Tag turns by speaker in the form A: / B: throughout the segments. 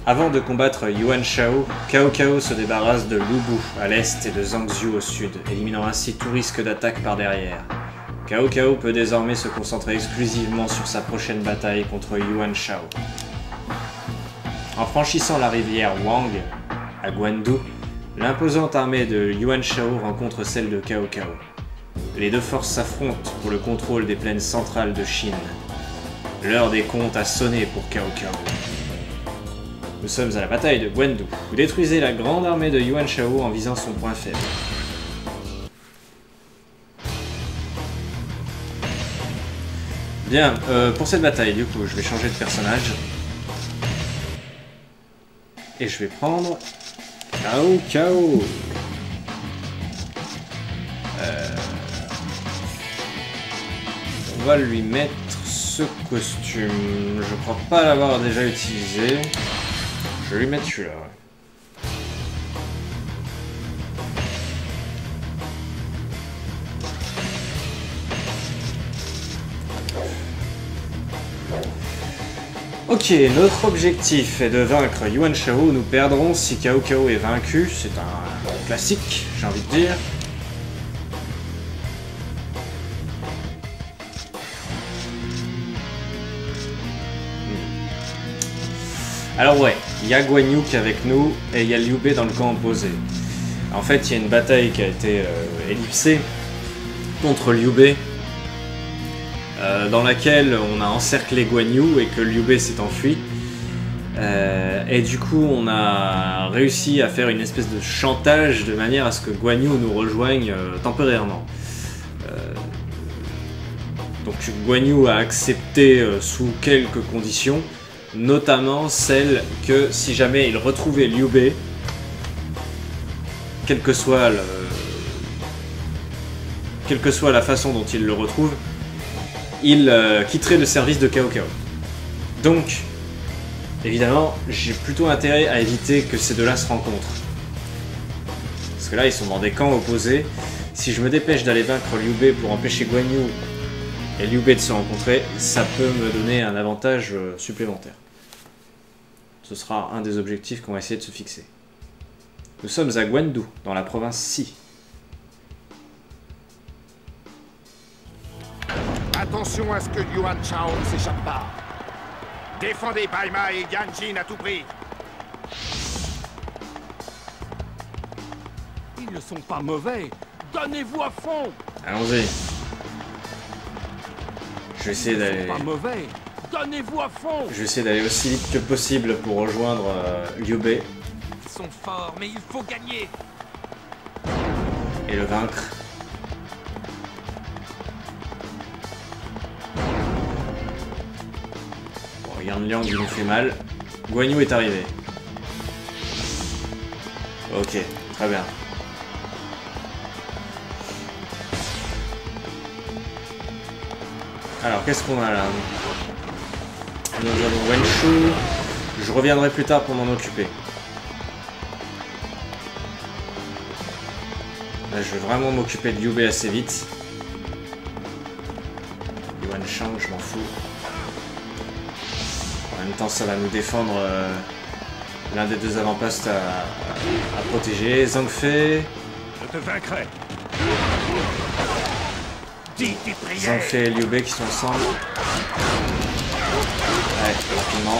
A: Avant de combattre Yuan Shao, Cao Cao se débarrasse de Lu Bu à l'est et de Zhang Xiu au sud, éliminant ainsi tout risque d'attaque par derrière. Cao Cao peut désormais se concentrer exclusivement sur sa prochaine bataille contre Yuan Shao. En franchissant la rivière Wang, à Guandu, l'imposante armée de Yuan Shao rencontre celle de Cao Cao. Les deux forces s'affrontent pour le contrôle des plaines centrales de Chine. L'heure des comptes a sonné pour Cao Cao. Nous sommes à la bataille de Guandu. Vous détruisez la grande armée de Yuan Shao en visant son point faible. Bien, pour cette bataille, du coup, je vais changer de personnage. Et je vais prendre Cao Cao. On va lui mettre ce costume. Je crois pas l'avoir déjà utilisé. Je vais lui mettre celui-là. Ouais. Ok, notre objectif est de vaincre Yuan Shao. Nous perdrons si Cao Cao est vaincu. C'est un classique, j'ai envie de dire. Alors ouais, il y a Guan Yu qui est avec nous et il y a Liu Bei dans le camp opposé. En fait, il y a une bataille qui a été ellipsée contre Liu Bei. Dans laquelle on a encerclé Guan Yu et que Liu Bei s'est enfui. Et du coup, on a réussi à faire une espèce de chantage de manière à ce que Guan Yu nous rejoigne temporairement. Donc Guan Yu a accepté sous quelques conditions, notamment celle que si jamais il retrouvait Liu Bei, quelle que soit la façon dont il le retrouve, il quitterait le service de Cao Cao. Donc, évidemment, j'ai plutôt intérêt à éviter que ces deux-là se rencontrent. Parce que là, ils sont dans des camps opposés. Si je me dépêche d'aller vaincre Liu Bei pour empêcher Guan Yu et Liu Bei de se rencontrer, ça peut me donner un avantage supplémentaire. Ce sera un des objectifs qu'on va essayer de se fixer. Nous sommes à Guandu, dans la province Si.
B: Attention à ce que Yuan Shao ne s'échappe pas. Défendez Baima et Yanjin à tout prix.
C: Ils ne sont pas mauvais. Donnez-vous à fond.
A: Allons-y. Je vais essayer d'aller...
C: Pas mauvais. Donnez-vous à fond.
A: Je vais essayer d'aller aussi vite que possible pour rejoindre Liu Bei.
C: Ils sont forts, mais il faut gagner.
A: Et le vaincre. Bon, Yan Liang il nous fait mal. Guan Yu est arrivé. Ok, très bien. Alors, qu'est-ce qu'on a là? Nous avons Wen Shu. Je reviendrai plus tard pour m'en occuper. Là, je vais vraiment m'occuper de Liu Bei assez vite. Yuan Shang, je m'en fous. En même temps, ça va nous défendre l'un des deux avant-postes à protéger. Zhang Fei.
C: Je te vaincrai.
A: Zhang Fei et Liu Bei qui sont ensemble. Ouais, rapidement.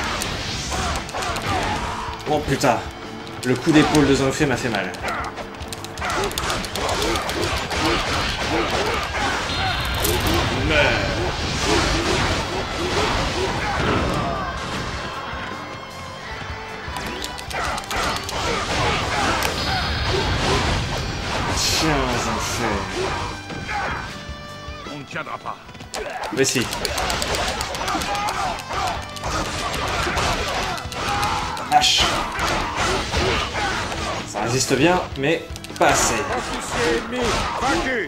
A: Oh putain, le coup d'épaule de Zhang Fei m'a fait mal. Tiens, Zhang Fei.
C: On ne tiendra pas.
A: Mais si. Vache. Ça résiste bien, mais pas assez.
B: Officier ennemi, vaincu.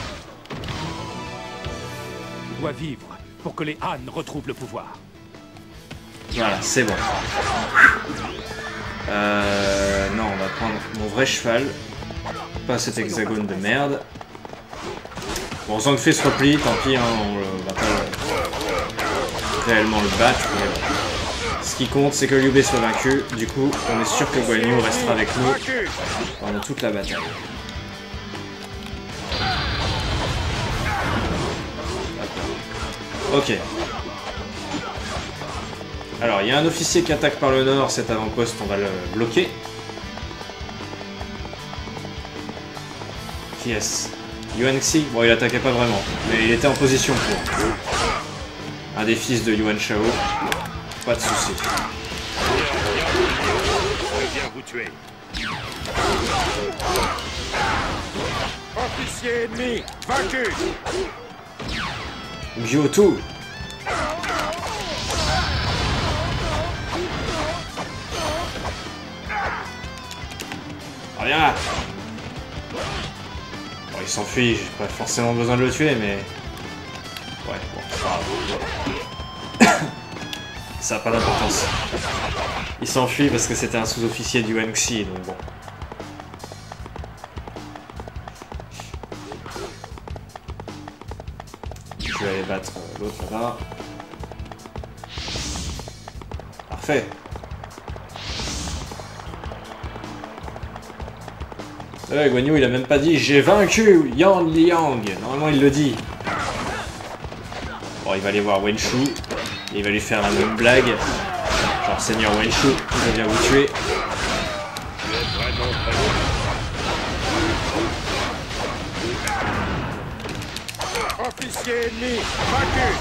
C: Il doit vivre pour que les Han retrouvent le pouvoir.
A: Voilà, c'est bon. Non, on va prendre mon vrai cheval. Pas cet hexagone de merde. Bon, Zhang Fei se replie, tant pis, hein, on va pas réellement le battre. Mais... Ce qui compte, c'est que Liu Bei soit vaincu. Du coup, on est sûr que Guan Yu restera avec nous pendant toute la bataille. Ok. Alors, il y a un officier qui attaque par le nord, cet avant-poste, on va le bloquer. Qui est-ce? Yuan Xi? Bon, il attaquait pas vraiment, mais il était en position pour. Un des fils de Yuan Shao. Pas de soucis.
B: Je viens vous tuer. Officier ennemi, vaincu.
A: Gyotu. Viens là. Bon, il s'enfuit, j'ai pas forcément besoin de le tuer, mais... Ouais, bon, c'est pas grave. Ça a pas d'importance. Il s'enfuit parce que c'était un sous-officier du Yuan Xi, donc bon. Je vais aller battre l'autre là-bas. Parfait. Ouais, Guan Yu, il a même pas dit « J'ai vaincu Yan Liang !» Normalement, il le dit. Bon, il va aller voir Wen Shu. Et il va lui faire la même blague. Genre, Seigneur Wen Shu, je viens vous tuer.
B: Officier ennemi, vaincu.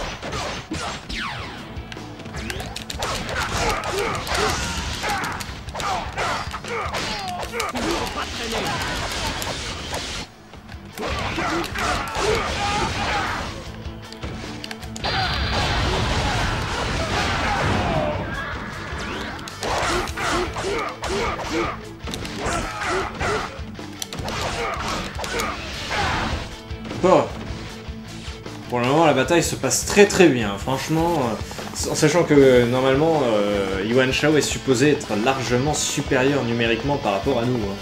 A: Bon. Pour le moment, la bataille se passe très bien. Franchement, en sachant que normalement, Yuan Shao est supposé être largement supérieur numériquement par rapport à nous. Hein.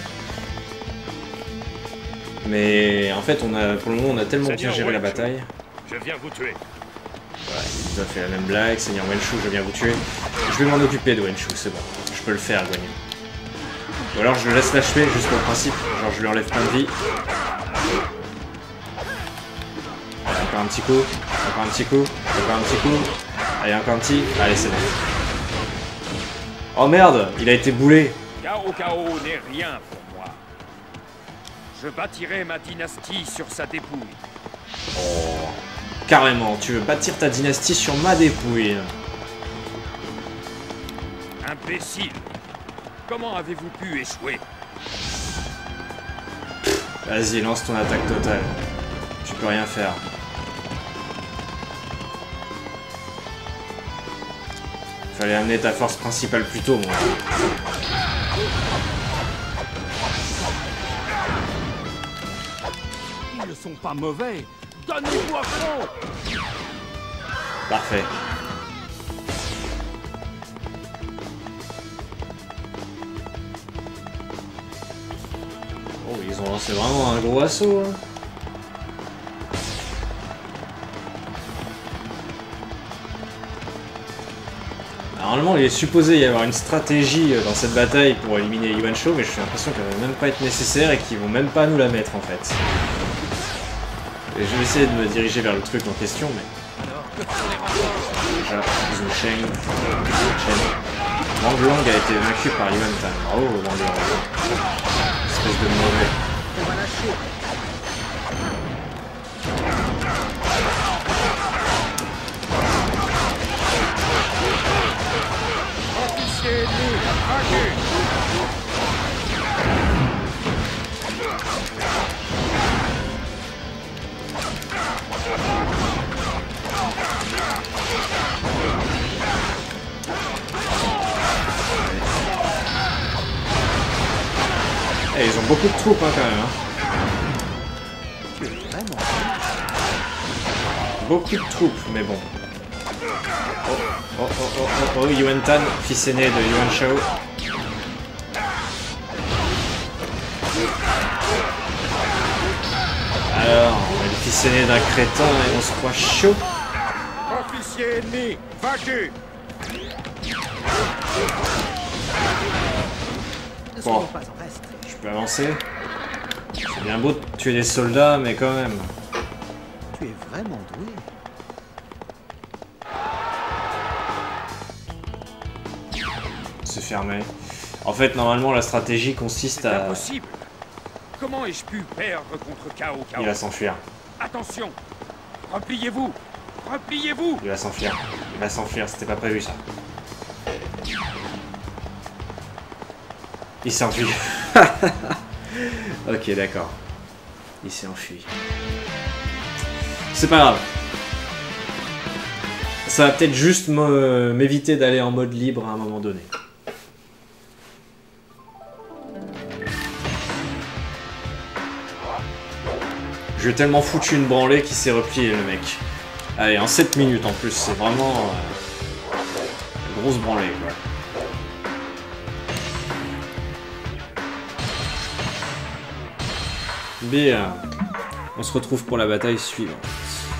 A: Mais en fait, pour le moment, on a tellement bien géré la bataille.
B: Je viens vous tuer.
A: Voilà, il nous a fait la même blague. Seigneur Wen Shu, je viens vous tuer. Je vais m'en occuper de Wen Shu, c'est bon. Je peux le faire, Guan Yu. Ou alors je le laisse l'achever juste pour le principe. Genre, je lui enlève plein de vie. Encore un petit coup, encore un petit coup, encore un petit coup. Allez, encore un petit. Allez, c'est bon. Oh merde, il a été boulé.
C: Cao Cao n'est rien pour moi. Je bâtirai ma dynastie sur sa dépouille.
A: Oh, carrément, tu veux bâtir ta dynastie sur ma dépouille.
C: Imbécile! Comment avez-vous pu échouer?
A: Vas-y, lance ton attaque totale. Tu peux rien faire. Fallait amener ta force principale plus tôt, moi.
C: Ils ne sont pas mauvais. Donnez-vous à fond.
A: Parfait. Oh, ils ont lancé vraiment un gros assaut, hein. Normalement, il est supposé y avoir une stratégie dans cette bataille pour éliminer Yuan Shao, mais j'ai l'impression qu'elle va même pas être nécessaire et qu'ils vont même pas nous la mettre en fait. Et je vais essayer de me diriger vers le truc en question, mais... Déjà, Zhu Sheng. Wang Lang a été vaincu par Yuan Tan. Bravo, Wang Lang. Espèce de mauvais.
B: Officier ennemi, vaincu.
A: Eh, ils ont beaucoup de troupes hein, quand même. Hein. Beaucoup de troupes, mais bon. Oh, Yuan Tan, fils aîné de Yuan Shao. Alors, on est le fils aîné d'un crétin et on se croit chaud.
B: Officier ennemi, vaincu.
D: Ne
A: Bon.
D: soyons pas en reste.
A: Je peux avancer. C'est bien beau de tuer des soldats, mais quand même.
D: Tu es vraiment doué.
A: C'est fermé. En fait, normalement, la stratégie consiste
C: C'est
A: à...
C: impossible. Comment ai-je pu perdre contre Cao Cao?
A: Il va s'enfuir.
C: Attention! Repliez-vous! Repliez-vous!
A: Il va s'enfuir. Il va s'enfuir, c'était pas prévu ça. Il s'est enfui. Ok, d'accord. Il s'est enfui. C'est pas grave. Ça va peut-être juste m'éviter d'aller en mode libre à un moment donné. Je lui ai tellement foutu une branlée qu'il s'est replié le mec. Allez, en 7 minutes en plus, c'est vraiment... une grosse branlée quoi. Bien. On se retrouve pour la bataille suivante.